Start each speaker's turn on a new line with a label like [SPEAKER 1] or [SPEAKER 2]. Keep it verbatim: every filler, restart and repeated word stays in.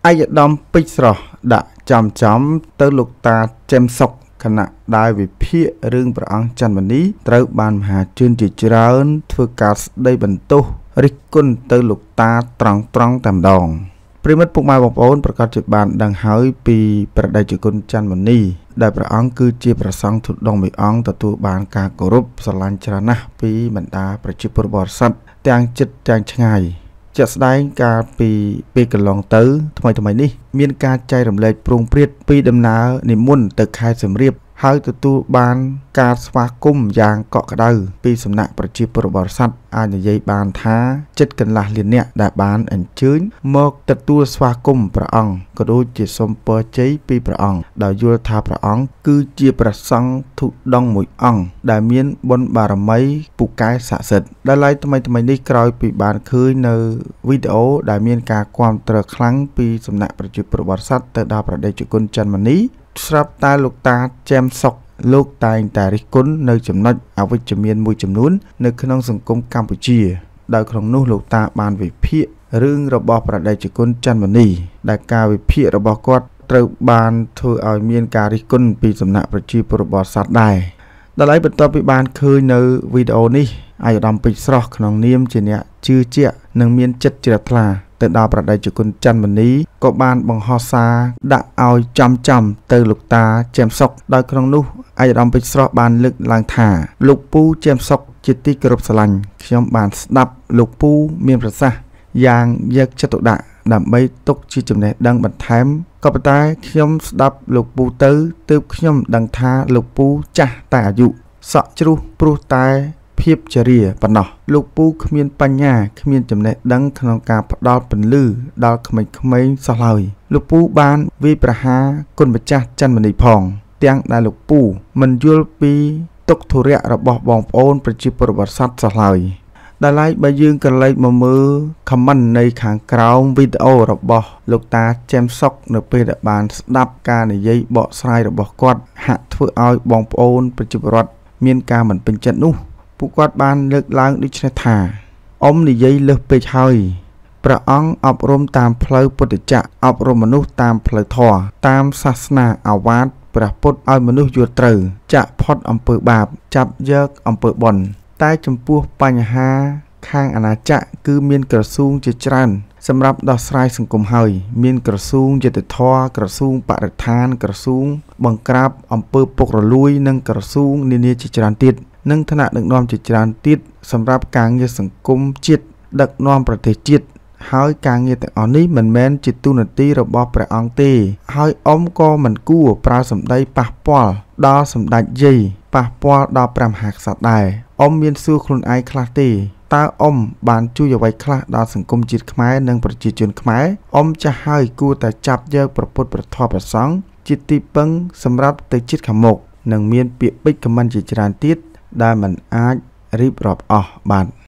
[SPEAKER 1] អាយដាមពេជ្រស្រស់ដាក់ចំចំទៅលោកតាចេមសុកខណៈដែលវិភាគរឿងព្រះអង្គច័ន្ទមនីត្រូវបានមហាជនជាច្រើនធ្វើការស្ដីបន្ទោសរិះគន់ទៅលោកតាត្រង់ត្រង់តែម្ដងប្រិមិត្តពុកម៉ែបងប្អូនប្រកាសជាបានដឹងហើយពីព្រះតេជគុណច័ន្ទមនីដែលព្រះអង្គគឺជាព្រះសង្ឃទុដងមួយអង្គទទួលបានការគោរពស្រឡាញ់ច្រើនណាស់ពីបណ្ដាប្រជាពលរដ្ឋបរិស័ទទាំងជិតទាំងឆ្ងាយជាក់ស្ដែងកាលពីពេលកន្លងទៅថ្មីថ្មីនេះមានការចែករំលែកព្រោងព្រាតពីដំណើរនិមន្តទៅខេត្តសៀមរាបហើយទទួលបានការស្វាគមន៍យ៉ាងកក់ក្ដៅពីសំណាក់ប្រជាពលរដ្ឋបរិស័ទអាចនិយាយបានថាចិត្តកន្លះលានអ្នកដែលបានអញ្ជើញមកទទួលស្វាគមន៍ព្រះអង្គក៏ដូចជាសូមពរជ័យពីព្រះអង្គដោយយល់ថាព្រះអង្គគឺជាព្រះសង្ឃធុដងមួយអង្គដែលមានបុណ្យបារមីពូកែស័ក្តិសិទ្ធិដែលឡែកថ្មីថ្មីនេះក្រោយពីបានឃើញនៅវីដេអូដែលមានការគាំទ្រខ្លាំងពីសំណាក់ប្រជាពលរដ្ឋបរិស័ទទៅដល់ព្រះតេជគុណច័ន្ទមនីស្រាប់តែលោកតាចេមសុកលោកតែងតែរិះគន់នៅចំណុចអវិជ្ជមានមួយចំនួននៅក្នុងសង្គមកម្ពុជាដោយក្នុងនោះលោកតាបានវិភាគរឿងរបស់ព្រះតេជគុណច័ន្ទមនីដែលការវិភាគរបស់គាត់ត្រូវបានធ្វើឲ្យមានការរិះគន់ពីសំណាក់ប្រជាពលរដ្ឋបរិស័ទដែរដល់ហើយបន្ទាប់ពីបានឃើញនៅវីដេអូនេះអាយដាមពេជ្រស្រស់ក្នុងនាមជាអ្នកជឿជាក់និងមានចិត្តជ្រះថ្លាទៅដល់ព្រះតេជគុណច័ន្ទមនីក៏បានបង្ហោះសារដាក់ឲ្យចំចំទៅលោកតាចេមសុកដោយក្នុងនោះអាយដាមពេជ្រស្រស់បានលើកឡើងថាលោកពូចេមសុកជាទីគោរពស្រឡាញ់ខ្ញុំបានស្ដាប់លោកពូមានប្រសាសន៍យ៉ាងយកចិត្តទុកដាក់ដើម្បីទុកជាចំណេះដឹងបន្ថែមក៏ប៉ុន្តែខ្ញុំស្ដាប់លោកពូទៅទើបខ្ញុំដឹងថាលោកពូចាស់តែអាយុសក់ជ្រុះព្រោះតែភាពចរិយាប៉ុណ្ណោះលោកពូគ្មានបញ្ញាគ្មានចំណេះដឹងក្នុងការផ្ដល់ពន្លឺដល់ក្មេងៗសោះឡើយលោកពូបានវាយប្រហារគុណម្ចាស់ច័ន្ទមនីផងទាំងដែលលោកពូមិនយល់ពីទុក្ខធុរៈរបស់បងប្អូនប្រជាពលរដ្ឋបរិស័ទសោះឡើយដែលឡែកបើយើងក៏លេចមកមើល comment នៃខាងក្រោមវីដេអូរបស់លោកតាចេមសុកនៅពេលដែលបានស្ដាប់ការនិយាយបកស្រាយរបស់គាត់ហាក់ធ្វើឲ្យបងប្អូនប្រជាពលរដ្ឋមានការមិនពេញចិត្តនោះពួកគាត់បានលើកឡើងដូចនេះថាអ៊ំនិយាយលើសពេកហើយព្រះអង្គអប់រំតាមផ្លូវពុទ្ធចក្រអប់រំមនុស្សតាមផ្លូវធម៌តាមសាសនាអាវាតព្រះពុទ្ធឲ្យមនុស្សយល់ត្រូវចាក់ផុតអំពើបាបចាប់យកអំពើបុណ្យតែចំពោះបញ្ហាខាងអាណាចក្រគឺមានក្រសួងជាច្រើនសម្រាប់ដោះស្រាយសង្គមហើយមានក្រសួងយុត្តិធម៌ក្រសួងបរិស្ថានក្រសួងបង្ក្រាបអំពើពុករលួយនិងក្រសួងនានាជាច្រើនទៀតនិងថ្នាក់ដឹកនាំជាច្រើនទៀតសម្រាប់ការងារសង្គមជាតិដឹកនាំប្រទេសជាតិហើយការងារទាំងអស់នេះមិនមែនជាទូនាទីរបស់ព្រះអង្គទេហើយអ៊ំក៏មិនគួរប្រើសម្ដីប៉ះពាល់ដល់សម្ដេចយាយប៉ះពាល់ដល់ព្រះមហាក្សត្រដែរអ៊ំមានសួរខ្លួនឯងខ្លះទេតើអ៊ំបានជួយអ្វីខ្លះដល់សង្គមជាតិខ្មែរនិងប្រជាជនខ្មែរអ៊ំចាស់ហើយគួរតែចាប់យកព្រះពុទ្ធព្រះធម៌ព្រះសង្ឃជាទីពឹងសម្រាប់ទៅជាតិខាងមុខនិងមានពាក្យពេចន៍ខមមិនជាច្រើនទៀតដែលមិនអាចរៀបរាប់អស់បាទ